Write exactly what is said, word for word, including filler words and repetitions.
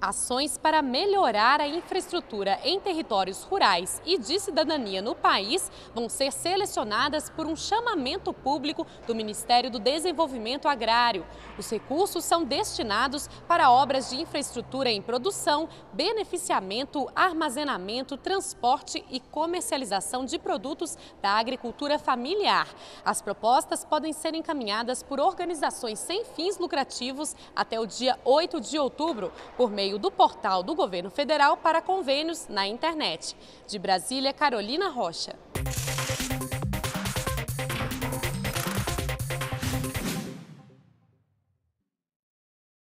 Ações para melhorar a infraestrutura em territórios rurais e de cidadania no país vão ser selecionadas por um chamamento público do Ministério do Desenvolvimento Agrário. Os recursos são destinados para obras de infraestrutura em produção, beneficiamento, armazenamento, transporte e comercialização de produtos da agricultura familiar. As propostas podem ser encaminhadas por organizações sem fins lucrativos até o dia oito de outubro, por meio do portal do Governo Federal para convênios na internet. De Brasília, Carolina Rocha.